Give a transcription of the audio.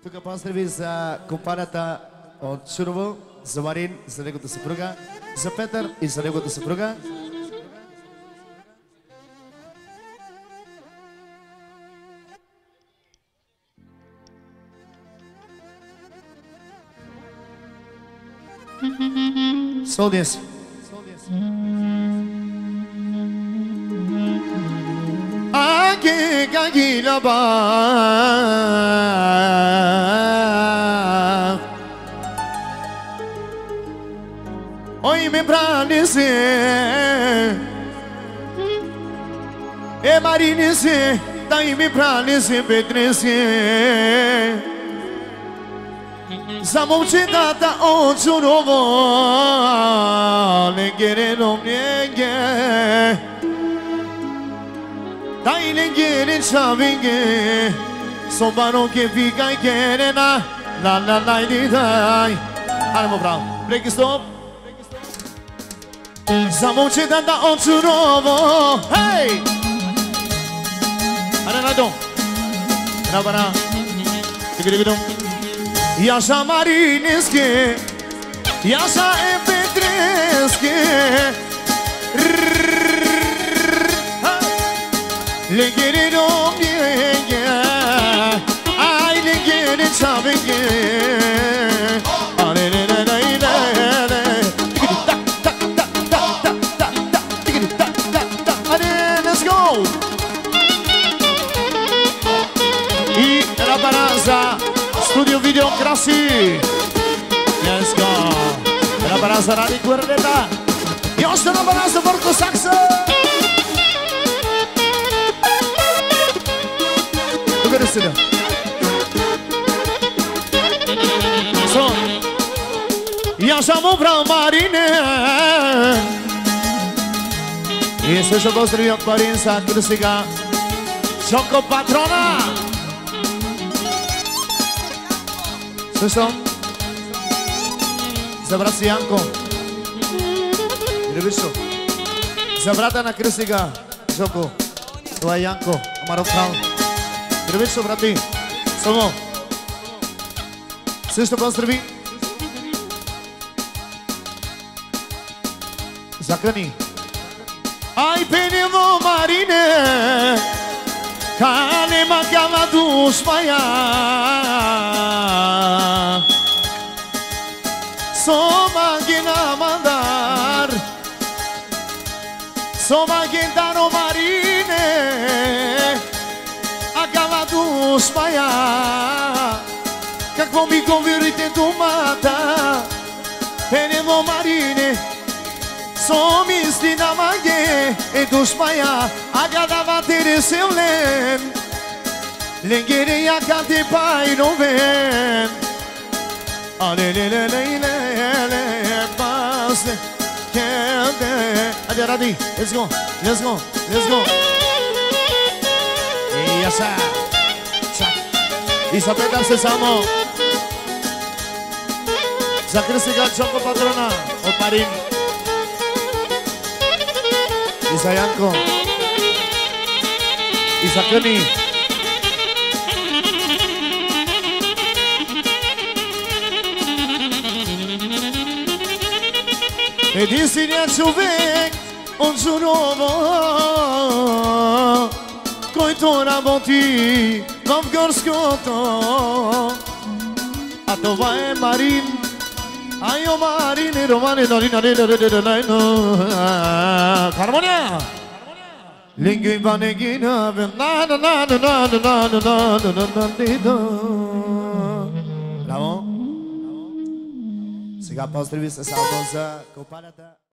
Тук поздрави за компанията от Шурово, за Марин, за неговата съпруга, за Петър и за неговата съпруга. Солдес. Agi gagila ba Oi me branise E marinise dai me branise pedrese Zamoucida da oncurovo Lengere nomnenge Dai lengere chavenge Sombano che fica e querena La la la di dai Andiamo bravo Break stop Zamoucida da oncurovo Hey Andiamo Brava Tigridum Yaşa Marineski Yaşa Petreski Legere domneye Ay legere çabenge Let's go I Rabaraza Studio Video Krasi Let's go Rabaraza Radi Guardeta Još Rabaraza Borko Saksa Dogere se da Son Yaşamo pra Marine I sve što pozdravio Marin sa Krsiga Čoko Patrona Слышал? За брат си Янко. Ревишо. За брата на Крисига. Жоко. Това е Янко. Амаров Крал. Ревишо, брати. Само. Също поздрави. Закани. Ай, пенево Марине. Kale makala dușmaya Soma gina mandar Soma gindano marine Akala dușmaya Kako mi govorite думата Пенево Марине Som misli na mage e dușmaya Agadava tere seulen Lengere ya cante pai non ven Alelelelelele Passe Kende Hadi Radi Let's go Let's go Let's go Yasa Isabeta se samo Zakrisiga Čoko Patrona Od Marin Isa Janko Isa Keni Единственият човек от Журово който работи в горското А това е Марин Айо Марин Романе Хармония Лингви банегина Браво Сега поздрави с албум за компанията